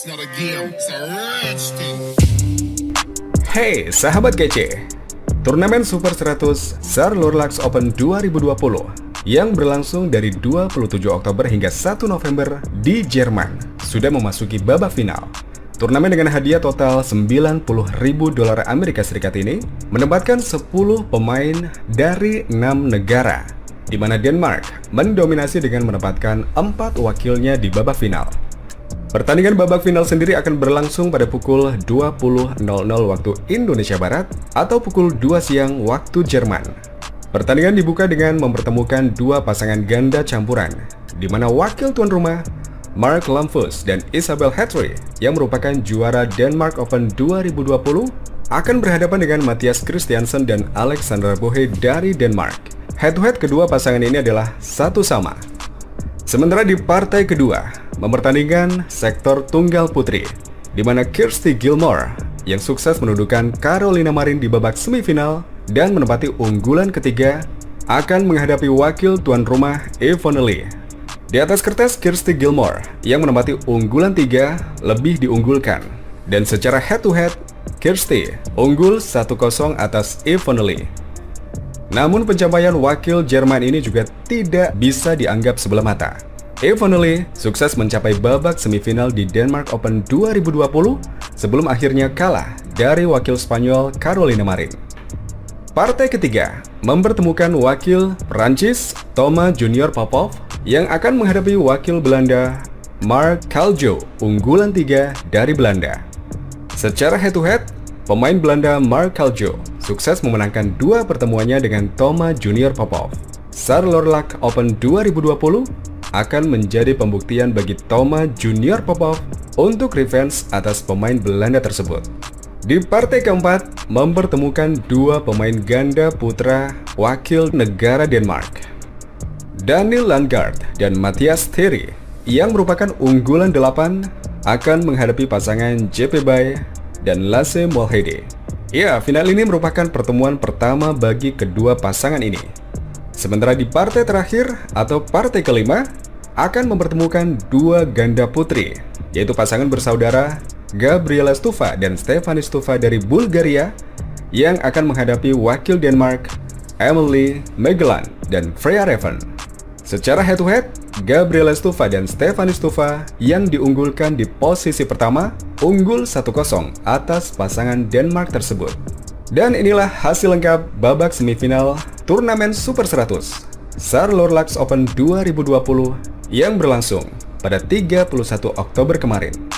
It's not a game, it's a rich thing. Hey sahabat kece, turnamen Super 100 Saarloorlux Open 2020 yang berlangsung dari 27 Oktober hingga 1 November di Jerman sudah memasuki babak final. Turnamen dengan hadiah total $90.000 Amerika Serikat ini menempatkan 10 pemain dari 6 negara, di mana Denmark mendominasi dengan menempatkan 4 wakilnya di babak final. Pertandingan babak final sendiri akan berlangsung pada pukul 20.00 waktu Indonesia Barat atau pukul 2 siang waktu Jerman. Pertandingan dibuka dengan mempertemukan dua pasangan ganda campuran, di mana wakil tuan rumah Mark Lamphus dan Isabelle Hætre yang merupakan juara Denmark Open 2020 akan berhadapan dengan Mathias Christiansen dan Alexandra Bohe dari Denmark. Head-to-head kedua pasangan ini adalah 1-1. Sementara di partai kedua, mempertandingkan sektor tunggal putri, di mana Kirsty Gilmore yang sukses menundukkan Carolina Marin di babak semifinal dan menempati unggulan ketiga akan menghadapi wakil tuan rumah Evonne Lee. Di atas kertas, Kirsty Gilmore yang menempati unggulan 3 lebih diunggulkan, dan secara head-to-head, Kirsty unggul 1-0 atas Evonne Lee. Namun pencapaian wakil Jerman ini juga tidak bisa dianggap sebelah mata. Evonne Lee sukses mencapai babak semifinal di Denmark Open 2020 sebelum akhirnya kalah dari wakil Spanyol Carolina Marin. Partai ketiga mempertemukan wakil Prancis Thomas Junior Popov yang akan menghadapi wakil Belanda Mark Kaljo, unggulan 3 dari Belanda. Secara head-to-head, pemain Belanda Mark Kaljo sukses memenangkan dua pertemuannya dengan Thomas Junior Popov. Saarloorlux Open 2020 akan menjadi pembuktian bagi Thomas Junior Popov untuk revenge atas pemain Belanda tersebut. Di partai keempat, mempertemukan dua pemain ganda putra wakil negara Denmark, Daniel Landgaard dan Mathias Thierry, yang merupakan unggulan 8 akan menghadapi pasangan JP Buy dan Lasse Molhede. Ya, final ini merupakan pertemuan pertama bagi kedua pasangan ini. Sementara di partai terakhir atau partai kelima akan mempertemukan dua ganda putri, yaitu pasangan bersaudara Gabriela Stufa dan Stefanie Stufa dari Bulgaria yang akan menghadapi wakil Denmark Emily Megeland dan Freya Reven. Secara head-to-head, Gabriela Stufa dan Stefanie Stufa yang diunggulkan di posisi pertama unggul 1-0 atas pasangan Denmark tersebut. Dan inilah hasil lengkap babak semifinal turnamen Super 100 Saarloorlux Open 2020 yang berlangsung pada 31 Oktober kemarin.